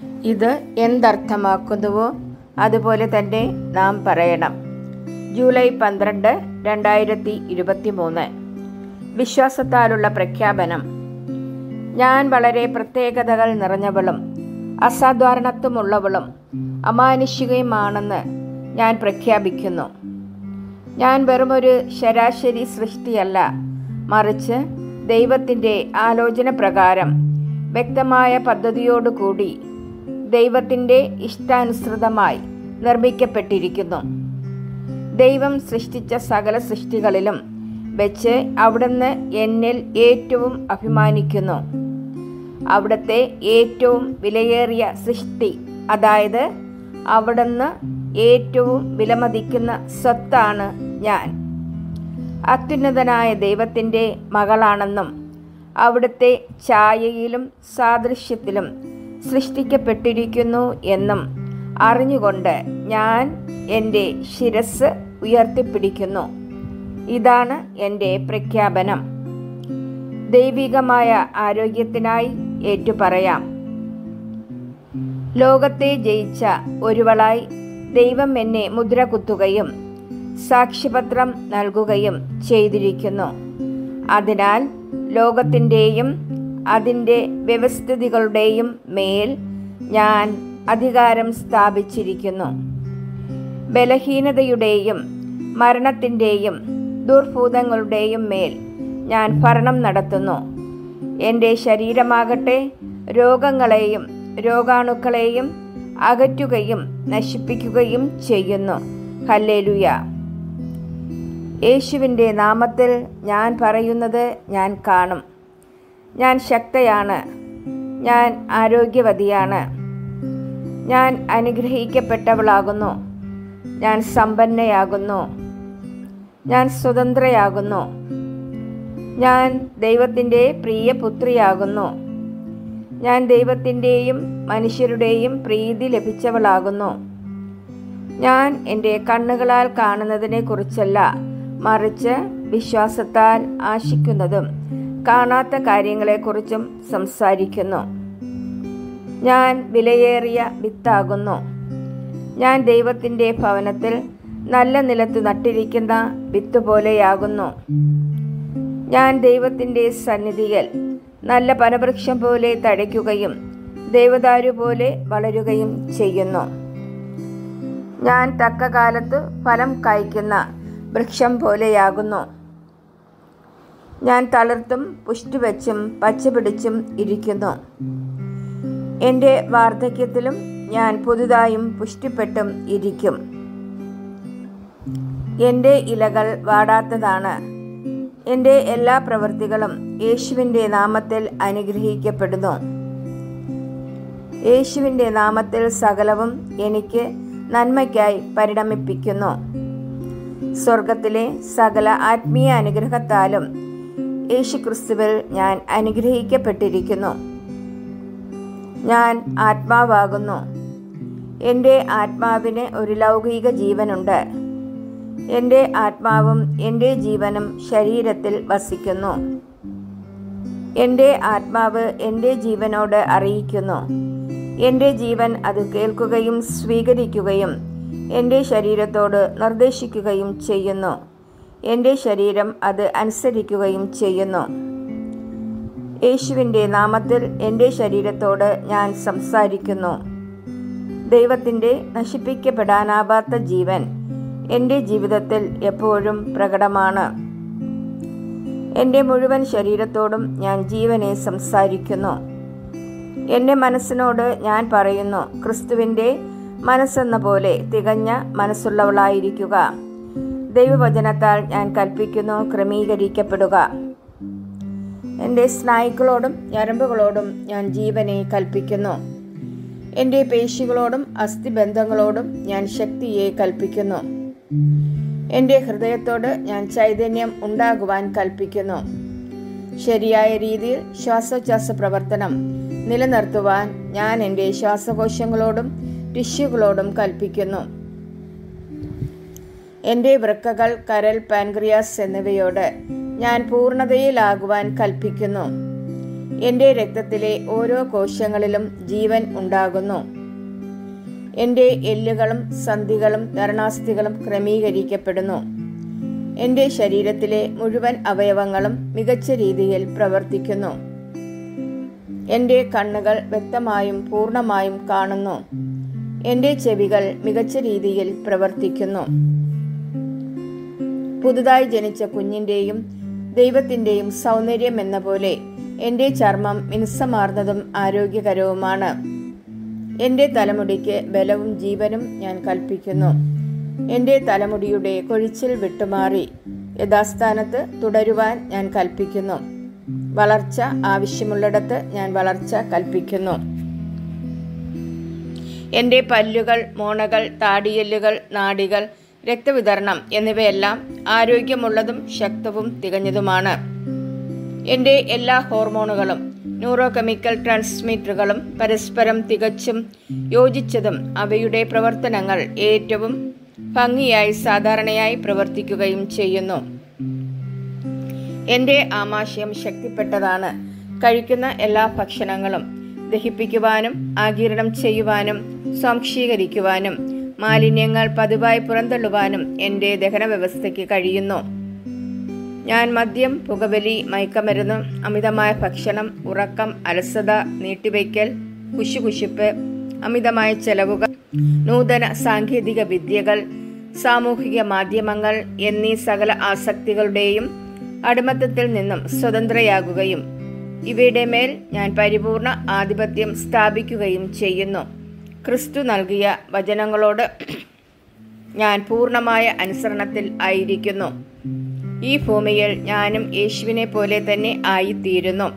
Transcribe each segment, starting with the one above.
ഇത് എന്തർത്ഥമാക്കുന്നുവോ അതുപോലെ തന്നെ നാം പറയണം. ജൂലൈ 12, 2023. വിശ്വാസത്താലുള്ള പ്രഖ്യാപനം. ഞാൻ വളരെ പ്രത്യേകതകൾ നിറഞ്ഞവളും അസാധാരണത്വമുള്ളവളും അമാനുഷികയുമാണെന്ന് ഞാൻ പ്രഖ്യാപിക്കുന്നു. ഞാൻ വെറുമൊരു ശരാശരി സൃഷ്ടിയല്ല, മറിച്ച് ദൈവത്തിൻ്റെ ആലോചന പ്രകാരം വ്യക്തമായ പദ്ധതിയോടുകൂടി ദൈവത്തിൻ്റെ ഇഷ്ടാനുസൃതമായി നിർമ്മിക്കപ്പെട്ടിരിക്കുന്നു. ദൈവം സൃഷ്ടിച്ച സകല സൃഷ്ടികളിലും വെച്ച് അവിടുന്ന് എന്നിൽ ഏറ്റവും അഭിമാനിക്കുന്നു. അവിടുത്തെ ഏറ്റവും വിലയേറിയ സൃഷ്ടി, അതായത് അവിടുന്ന് ഏറ്റവും വിലമതിക്കുന്ന സ്വത്താണ് ഞാൻ. അത്യുന്നതനായ ദൈവത്തിൻ്റെ മകളാണെന്നും അവിടുത്തെ ഛായയിലും സാദൃശ്യത്തിലും സൃഷ്ടിക്കപ്പെട്ടിരിക്കുന്നു എന്നും അറിഞ്ഞുകൊണ്ട് ഞാൻ എൻ്റെ ശിരസ് ഉയർത്തിപ്പിടിക്കുന്നു. ഇതാണ് എൻ്റെ പ്രഖ്യാപനം. ദൈവികമായ ആരോഗ്യത്തിനായി ഏറ്റുപറയാം. ലോകത്തെ ജയിച്ച ഒരുവളായി ദൈവം എന്നെ മുദ്ര കുത്തുകയും സാക്ഷ്യപത്രം നൽകുകയും ചെയ്തിരിക്കുന്നു. അതിനാൽ ലോകത്തിൻ്റെയും അതിൻ്റെ വ്യവസ്ഥിതികളുടെയും മേൽ ഞാൻ അധികാരം സ്ഥാപിച്ചിരിക്കുന്നു. ബലഹീനതയുടെയും മരണത്തിൻ്റെയും ദുർഭൂതങ്ങളുടെയും മേൽ ഞാൻ ഭരണം നടത്തുന്നു. എൻ്റെ ശരീരമാകട്ടെ രോഗങ്ങളെയും രോഗാണുക്കളെയും അകറ്റുകയും നശിപ്പിക്കുകയും ചെയ്യുന്നു. ഹല്ലേലൂയ. യേശുവിൻ്റെ നാമത്തിൽ ഞാൻ പറയുന്നത് ഞാൻ കാണും. ഞാൻ ശക്തയാണ്. ഞാൻ ആരോഗ്യവതിയാണ്. ഞാൻ അനുഗ്രഹിക്കപ്പെട്ടവളാകുന്നു. ഞാൻ സമ്പന്നയാകുന്നു. ഞാൻ സ്വതന്ത്രയാകുന്നു. ഞാൻ ദൈവത്തിൻ്റെ പ്രിയ പുത്രിയാകുന്നു. ഞാൻ ദൈവത്തിൻ്റെയും മനുഷ്യരുടെയും പ്രീതി ലഭിച്ചവളാകുന്നു. ഞാൻ എൻ്റെ കണ്ണുകളാൽ കാണുന്നതിനെ കുറിച്ചല്ല, മറിച്ച് വിശ്വാസത്താൽ ആശിക്കുന്നതും കാണാത്ത കാര്യങ്ങളെക്കുറിച്ചും സംസാരിക്കുന്നു. ഞാൻ വിലയേറിയ വിത്താകുന്നു. ഞാൻ ദൈവത്തിൻ്റെ ഭവനത്തിൽ നല്ല നിലത്ത് നട്ടിരിക്കുന്ന വിത്ത് പോലെയാകുന്നു. ഞാൻ ദൈവത്തിൻ്റെ സന്നിധിയിൽ നല്ല പനവൃക്ഷം പോലെ തഴയ്ക്കുകയും ദേവദാരു പോലെ വളരുകയും ചെയ്യുന്നു. ഞാൻ തക്ക കാലത്ത് ഫലം കായ്ക്കുന്ന വൃക്ഷം പോലെയാകുന്നു. ഞാൻ തളിർത്തും പുഷ്ടിവെച്ചും പച്ചപിടിച്ചും ഇരിക്കുന്നു. എൻ്റെ വാർദ്ധക്യത്തിലും ഞാൻ പുതുതായും പുഷ്ടിപ്പെട്ടും ഇരിക്കും. എൻ്റെ ഇലകൾ വാടാത്തതാണ്. എൻ്റെ എല്ലാ പ്രവൃത്തികളും യേശുവിൻ്റെ നാമത്തിൽ അനുഗ്രഹിക്കപ്പെടുന്നു. യേശുവിൻ്റെ നാമത്തിൽ സകലവും എനിക്ക് നന്മയ്ക്കായി പരിണമിപ്പിക്കുന്നു. സ്വർഗത്തിലെ സകല ആത്മീയ അനുഗ്രഹത്താലും യേശുക്രിസ്തുവിൽ ഞാൻ അനുഗ്രഹിക്കപ്പെട്ടിരിക്കുന്നു. ഞാൻ ആത്മാവാകുന്നു. എൻ്റെ ആത്മാവിന് ഒരു ലൗകിക ജീവനുണ്ട്. എൻ്റെ ആത്മാവും എൻ്റെ ജീവനും ശരീരത്തിൽ വസിക്കുന്നു. എൻ്റെ ആത്മാവ് എൻ്റെ ജീവനോട് അറിയിക്കുന്നു. എൻ്റെ ജീവൻ അത് കേൾക്കുകയും സ്വീകരിക്കുകയും എൻ്റെ ശരീരത്തോട് നിർദ്ദേശിക്കുകയും ചെയ്യുന്നു. എൻ്റെ ശരീരം അത് അനുസരിക്കുകയും ചെയ്യുന്നു. യേശുവിൻ്റെ നാമത്തിൽ എൻ്റെ ശരീരത്തോട് ഞാൻ സംസാരിക്കുന്നു. ദൈവത്തിൻ്റെ നശിപ്പിക്കപ്പെടാനാവാത്ത ജീവൻ എൻ്റെ ജീവിതത്തിൽ എപ്പോഴും പ്രകടമാണ്. എൻ്റെ മുഴുവൻ ശരീരത്തോടും ഞാൻ ജീവനെ സംസാരിക്കുന്നു. എൻ്റെ മനസ്സിനോട് ഞാൻ പറയുന്നു, ക്രിസ്തുവിൻ്റെ മനസ്സെന്ന പോലെ തികഞ്ഞ മനസ്സുള്ളവളായിരിക്കുക. ദൈവവചനത്താൽ ഞാൻ കൽപ്പിക്കുന്നു, ക്രമീകരിക്കപ്പെടുക. എൻ്റെ സ്നായുക്കളോടും ഞരമ്പുകളോടും ഞാൻ ജീവനെ കൽപ്പിക്കുന്നു. എൻ്റെ പേശികളോടും അസ്ഥിബന്ധങ്ങളോടും ഞാൻ ശക്തിയെ കൽപ്പിക്കുന്നു. എൻ്റെ ഹൃദയത്തോട് ഞാൻ ചൈതന്യം ഉണ്ടാകുവാൻ കൽപ്പിക്കുന്നു. ശരിയായ രീതിയിൽ ശ്വാസോച്ഛ്വാസ പ്രവർത്തനം നിലനിർത്തുവാൻ ഞാൻ എൻ്റെ ശ്വാസകോശങ്ങളോടും ടിഷ്യൂകളോടും കൽപ്പിക്കുന്നു. എൻ്റെ വൃക്കകൾ, കരൾ, പാൻക്രിയാസ് എന്നിവയോട് ഞാൻ പൂർണ്ണതയിലാകുവാൻ കൽപ്പിക്കുന്നു. എൻ്റെ രക്തത്തിലെ ഓരോ കോശങ്ങളിലും ജീവൻ ഉണ്ടാകുന്നു. എൻ്റെ എല്ലുകളും സന്ധികളും ധരണാസ്ഥികളും ക്രമീകരിക്കപ്പെടുന്നു. എൻ്റെ ശരീരത്തിലെ മുഴുവൻ അവയവങ്ങളും മികച്ച രീതിയിൽ പ്രവർത്തിക്കുന്നു. എൻ്റെ കണ്ണുകൾ വ്യക്തമായും പൂർണ്ണമായും കാണുന്നു. എൻ്റെ ചെവികൾ മികച്ച രീതിയിൽ പ്രവർത്തിക്കുന്നു. പുതുതായി ജനിച്ച കുഞ്ഞിൻ്റെയും ദൈവത്തിൻ്റെയും സൗന്ദര്യം എന്ന പോലെ എൻ്റെ ചർമ്മം മിനുസമാർന്നതും ആരോഗ്യകരവുമാണ്. എൻ്റെ തലമുടിക്ക് ബലവും ജീവനും ഞാൻ കൽപ്പിക്കുന്നു. എൻ്റെ തലമുടിയുടെ കൊഴിച്ചിൽ വിട്ടുമാറി യഥാസ്ഥാനത്ത് തുടരുവാൻ ഞാൻ കൽപ്പിക്കുന്നു. വളർച്ച ആവശ്യമുള്ളിടത്ത് ഞാൻ വളർച്ച കൽപ്പിക്കുന്നു. എൻ്റെ പല്ലുകൾ, മോണകൾ, താടിയെല്ലുകൾ, നാഡികൾ, രക്തവിതരണം എന്നിവയെല്ലാം ആരോഗ്യമുള്ളതും ശക്തവും തികഞ്ഞതുമാണ്. എൻ്റെ എല്ലാ ഹോർമോണുകളും ന്യൂറോ കെമിക്കൽ ട്രാൻസ്മിറ്ററുകളും പരസ്പരം തികച്ചും യോജിച്ചതും അവയുടെ പ്രവർത്തനങ്ങൾ ഏറ്റവും ഭംഗിയായി സാധാരണയായി പ്രവർത്തിക്കുകയും ചെയ്യുന്നു. എൻ്റെ ആമാശയം ശക്തിപ്പെട്ടതാണ്. കഴിക്കുന്ന എല്ലാ ഭക്ഷണങ്ങളും ദഹിപ്പിക്കുവാനും ആഗിരണം ചെയ്യുവാനും സ്വാംശീകരിക്കുവാനും മാലിന്യങ്ങൾ പതിവായി പുറന്തള്ളുവാനും എൻ്റെ ദഹന വ്യവസ്ഥയ്ക്ക് കഴിയുന്നു. ഞാൻ മദ്യം, പുകവലി, മയക്കമരുന്ന്, അമിതമായ ഭക്ഷണം, ഉറക്കം, അലസത, നീട്ടിവയ്ക്കൽ, കുശുകുശുപ്പ്, അമിതമായ ചെലവുകൾ, നൂതന സാങ്കേതിക വിദ്യകൾ, സാമൂഹിക മാധ്യമങ്ങൾ എന്നീ സകല ആസക്തികളുടെയും അടിമത്തത്തിൽ നിന്നും സ്വതന്ത്രയാകുകയും ഇവയുടെ മേൽ ഞാൻ പരിപൂർണ ആധിപത്യം സ്ഥാപിക്കുകയും ചെയ്യുന്നു. ക്രിസ്തു നൽകിയ വചനങ്ങളോട് ഞാൻ പൂർണ്ണമായ അനുസരണത്തിൽ ആയിരിക്കുന്നു. ഈ ഭൂമിയിൽ ഞാനും യേശുവിനെ പോലെ തന്നെ ആയിത്തീരുന്നു.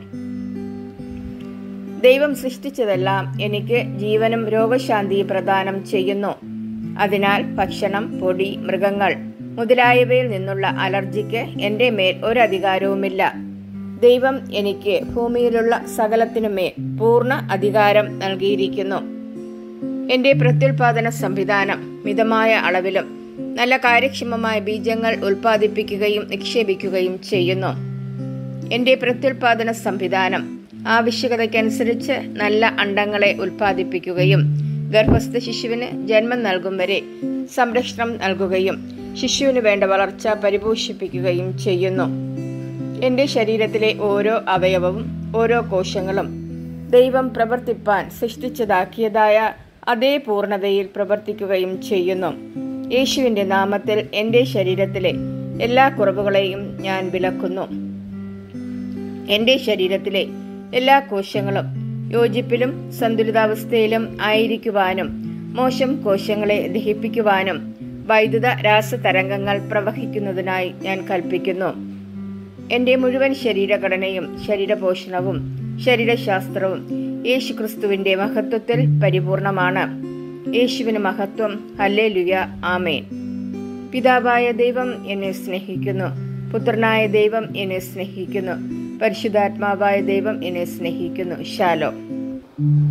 ദൈവം സൃഷ്ടിച്ചതെല്ലാം എനിക്ക് ജീവനും രോഗശാന്തിയും പ്രദാനം ചെയ്യുന്നു. അതിനാൽ ഭക്ഷണം, പൊടി, മൃഗങ്ങൾ മുതലായവയിൽ നിന്നുള്ള അലർജിക്ക് എൻ്റെ മേൽ ഒരധികാരവുമില്ല. ദൈവം എനിക്ക് ഭൂമിയിലുള്ള സകലത്തിനുമേൽ പൂർണ്ണ അധികാരം നൽകിയിരിക്കുന്നു. എൻ്റെ പ്രത്യുൽപാദന സംവിധാനം മിതമായ അളവിലും നല്ല കാര്യക്ഷമമായ ബീജങ്ങൾ ഉൽപ്പാദിപ്പിക്കുകയും നിക്ഷേപിക്കുകയും ചെയ്യുന്നു. എൻ്റെ പ്രത്യുൽപാദന സംവിധാനം ആവശ്യകതയ്ക്കനുസരിച്ച് നല്ല അണ്ഡങ്ങളെ ഉൽപ്പാദിപ്പിക്കുകയും ഗർഭസ്ഥ ശിശുവിന് ജന്മം നൽകും വരെ സംരക്ഷണം നൽകുകയും ശിശുവിന് വേണ്ട വളർച്ച പരിപോഷിപ്പിക്കുകയും ചെയ്യുന്നു. എൻ്റെ ശരീരത്തിലെ ഓരോ അവയവവും ഓരോ കോശങ്ങളും ദൈവം പ്രവർത്തിപ്പാൻ സൃഷ്ടിച്ചതാക്കിയതായ അതേ പൂർണ്ണതയിൽ പ്രവർത്തിക്കുകയും ചെയ്യുന്നു. യേശുവിൻ്റെ നാമത്തിൽ എൻ്റെ ശരീരത്തിലെ എല്ലാ കുറവുകളെയും ഞാൻ വിലക്കുന്നു. എൻ്റെ ശരീരത്തിലെ എല്ലാ കോശങ്ങളും യോജിപ്പിലും സന്തുലിതാവസ്ഥയിലും ആയിരിക്കുവാനും മോശം കോശങ്ങളെ ദഹിപ്പിക്കുവാനും വൈദ്യുത രാസതരംഗങ്ങൾ പ്രവഹിക്കുന്നതിനായി ഞാൻ കൽപ്പിക്കുന്നു. എൻ്റെ മുഴുവൻ ശരീരഘടനയും ശരീരപോഷണവും ശരീരശാസ്ത്രവും യേശുക്രിസ്തുവിൻ്റെ മഹത്വത്തിൽ പരിപൂർണമാണ്. യേശുവിന് മഹത്വം. Hallelujah, amen. പിതാവായ ദൈവം എന്നെ സ്നേഹിക്കുന്നു. പുത്രനായ ദൈവം എന്നെ സ്നേഹിക്കുന്നു. പരിശുദ്ധാത്മാവായ ദൈവം എന്നെ സ്നേഹിക്കുന്നു. ശാലോം.